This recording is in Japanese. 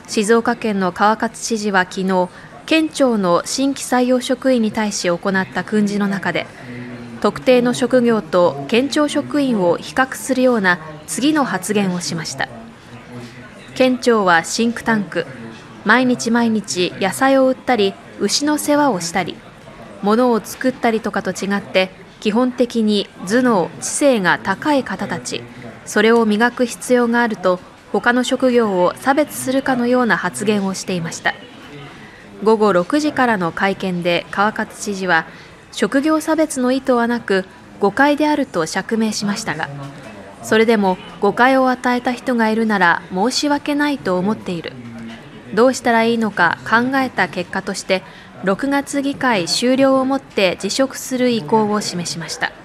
静岡県の川勝知事は昨日、県庁の新規採用職員に対し行った訓示の中で、特定の職業と県庁職員を比較するような次の発言をしました。県庁はシンクタンク、毎日毎日野菜を売ったり牛の世話をしたり物を作ったりとかと違って、基本的に頭脳・知性が高い方たち、それを磨く必要があると他の職業を差別するかのような発言をしていました。午後6時からの会見で川勝知事は、職業差別の意図はなく誤解であると釈明しましたが、それでも誤解を与えた人がいるなら申し訳ないと思っている、どうしたらいいのか考えた結果として6月議会終了をもって辞職する意向を示しました。